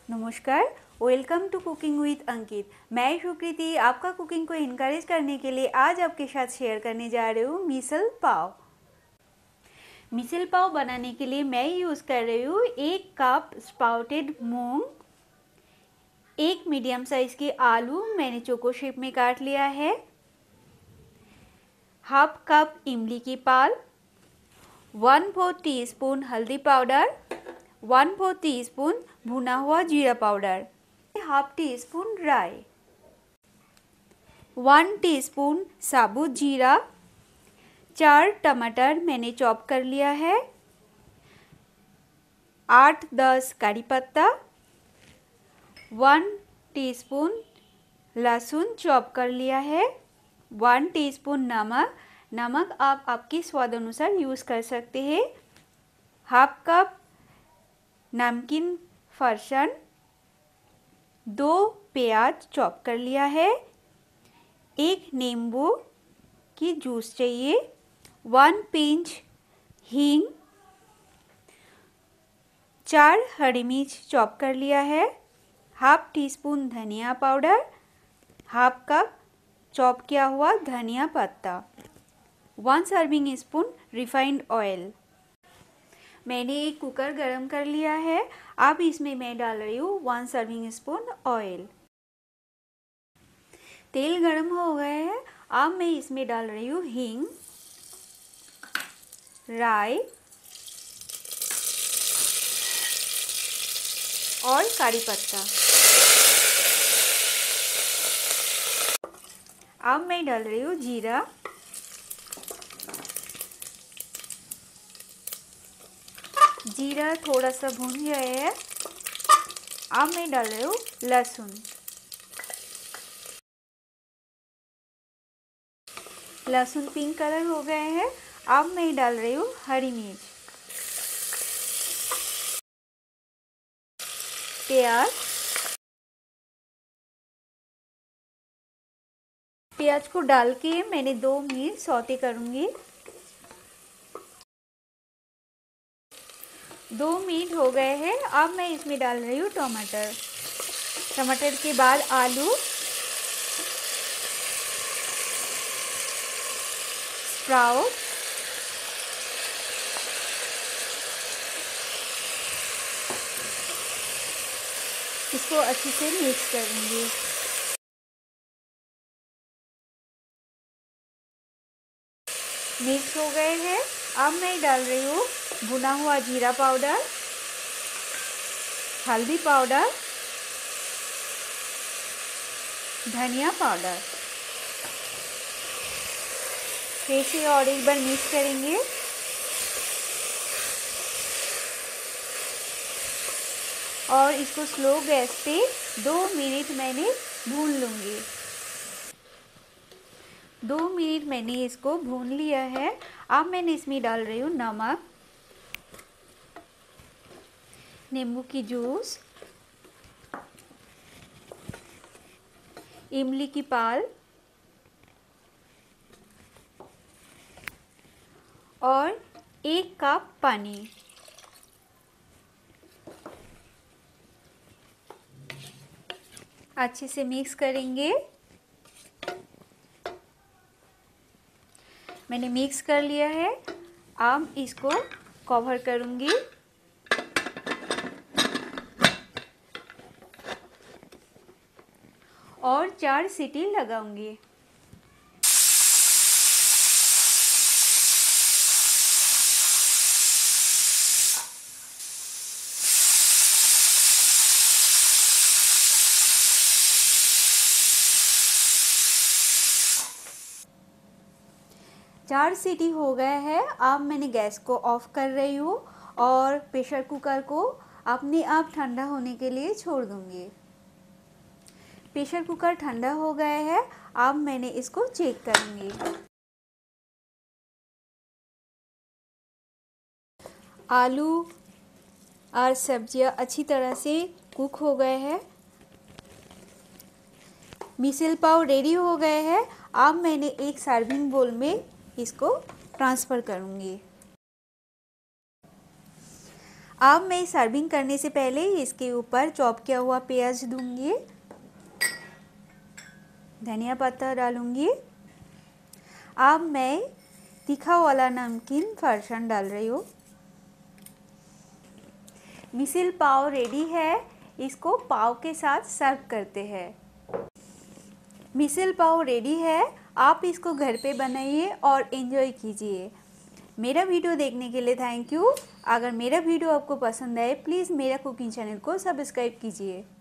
नमस्कार, welcome to cooking with Ankit. मैं सुकृति आपका कुकिंग को इनकरेज करने के लिए आज आपके साथ शेयर करने जा रही हूँ मिसल पाव। मिसल पाव बनाने के लिए मैं यूज़ कर रही हूँ 1 कप स्प्राउटेड मूंग, 1 मीडियम साइज के आलू मैंने चौको शेप में काट लिया है, हाफ कप इमली की पाल, 1/4 टीस्पून हल्दी पाउडर, 1/4 टीस्पून भुना हुआ जीरा पाउडर, हाफ टी स्पून राई, 1 टीस्पून साबुत जीरा, 4 टमाटर मैंने चॉप कर लिया है, 8-10 करी पत्ता, 1 टीस्पून लहसुन चॉप कर लिया है, 1 टीस्पून नमक आप आपके स्वाद अनुसार यूज़ कर सकते हैं, हाफ कप नमकीन फरसान, 2 प्याज चॉप कर लिया है, 1 नींबू की जूस चाहिए, 1 पिंच हींग, 4 हरी मिर्च चॉप कर लिया है, हाफ टी स्पून धनिया पाउडर, हाफ कप चॉप किया हुआ धनिया पत्ता, 1 सर्विंग स्पून रिफाइंड ऑयल। मैंने एक कुकर गरम कर लिया है। अब इसमें मैं डाल रही हूँ 1 सर्विंग स्पून ऑयल। तेल गरम हो गया है। अब मैं इसमें डाल रही हूँ हींग, राई और करी पत्ता। अब मैं डाल रही हूँ जीरा, जीरा थोड़ा सा भून गया है। अब मैं डाल रही हूँ लहसुन, लहसुन पिंक कलर हो गए हैं। अब मैं डाल रही हूँ हरी मिर्च, प्याज, प्याज को डाल के मैंने 2 मिनट सौते करूँगी। 2 मिनट हो गए हैं। अब मैं इसमें डाल रही हूँ टमाटर, टमाटर के बाद आलू, स्प्राउट, इसको अच्छे से मिक्स करूँगी। मिक्स हो गए हैं। अब मैं डाल रही हूँ भुना हुआ जीरा पाउडर, हल्दी पाउडर, धनिया पाउडर। फिर से और एक बार मिक्स करेंगे। और इसको स्लो गैस पे 2 मिनट मैंने भून लूँगी। 2 मिनट मैंने इसको भून लिया है। अब मैंने इसमें डाल रही हूँ नमक, नींबू की जूस, इमली की पाल और 1 कप पानी। अच्छे से मिक्स करेंगे। मैंने मिक्स कर लिया है। अब इसको कवर करूंगी और 4 सीटी लगाऊंगी। चार सीटी हो गया है। अब मैंने गैस को ऑफ कर रही हूँ और प्रेशर कुकर को अपने आप ठंडा होने के लिए छोड़ दूँगी। प्रेशर कुकर ठंडा हो गया है। अब मैंने इसको चेक करूँगी। आलू और सब्जियां अच्छी तरह से कुक हो गए हैं। मिसल पाव रेडी हो गए हैं। अब मैंने एक सर्विंग बोल में इसको ट्रांसफ़र करूँगी। अब मैं सर्विंग करने से पहले इसके ऊपर चॉप किया हुआ प्याज दूंगी, धनिया पत्ता डालूंगी। अब मैं तीखा वाला नमकीन फरसान डाल रही हूँ। मिसल पाव रेडी है, इसको पाव के साथ सर्व करते हैं। मिसल पाव रेडी है, आप इसको घर पे बनाइए और एंजॉय कीजिए। मेरा वीडियो देखने के लिए थैंक यू। अगर मेरा वीडियो आपको पसंद आए प्लीज़ मेरा कुकिंग चैनल को सब्सक्राइब कीजिए।